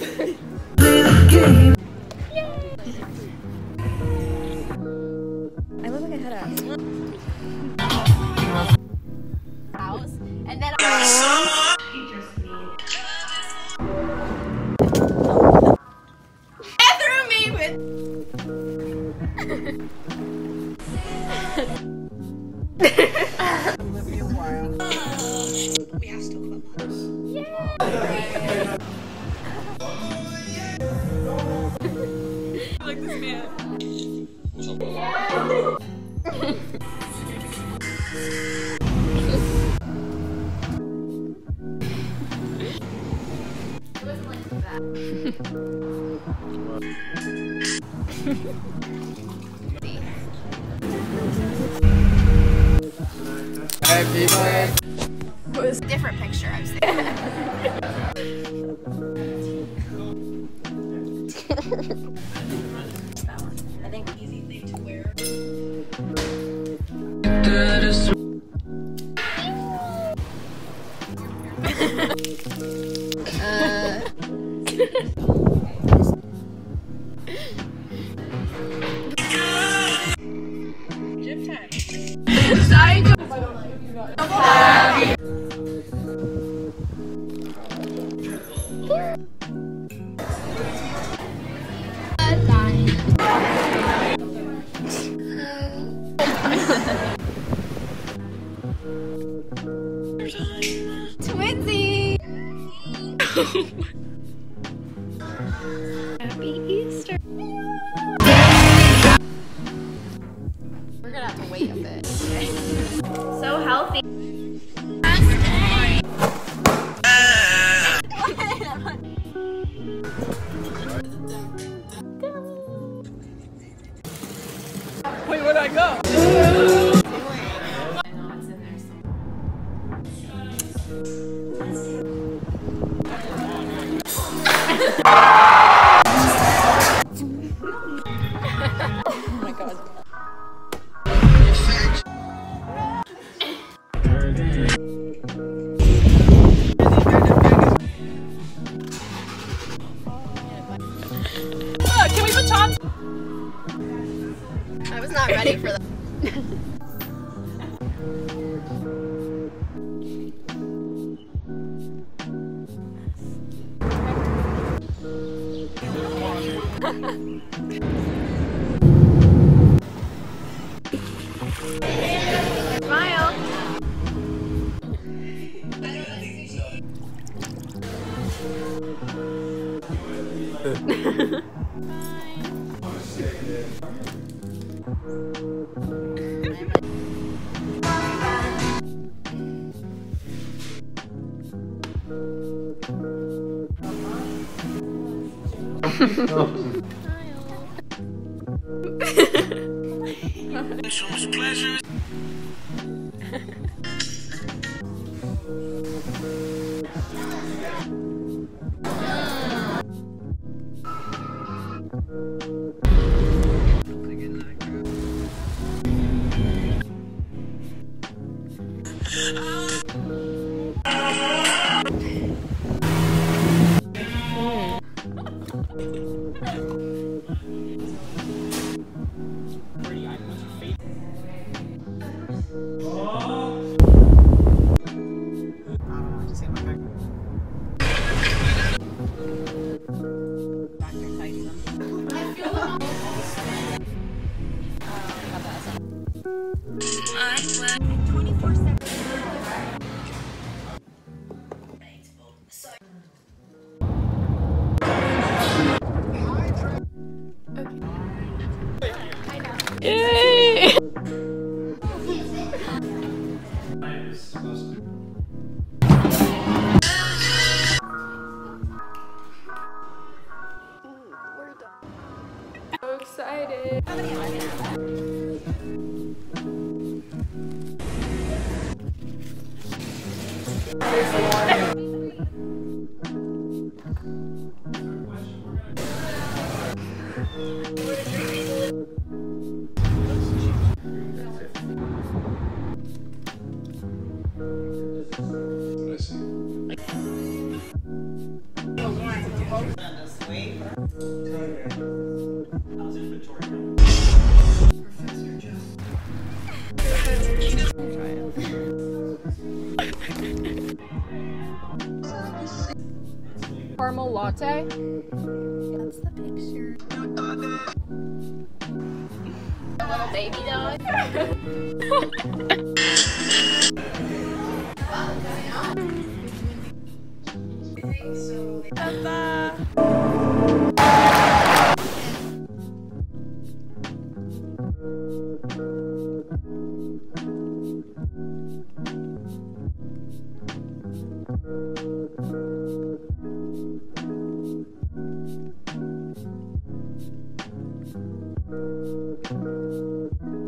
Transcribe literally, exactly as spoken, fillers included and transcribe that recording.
I look like I had a house, and then I threw me with. Olivia Wilde. We have still clubhouse. Yeah. Like this man. It wasn't like that. Happy birthday. It was a different picture I was thinking. I think easy thing to wear. uh. Gym time. Sorry. Twinsie! Happy Easter! We're gonna have to wait a bit. So healthy. Wait, where'd I go? Oh my god. Look, can we put tots? I was not ready for that. Smile. So much pleasure. twenty-four seven. Yay! So excited. What I see. Wait. How's inventory going? Professor Joe. Caramel latte. That's the picture. A little baby dog. Thank you.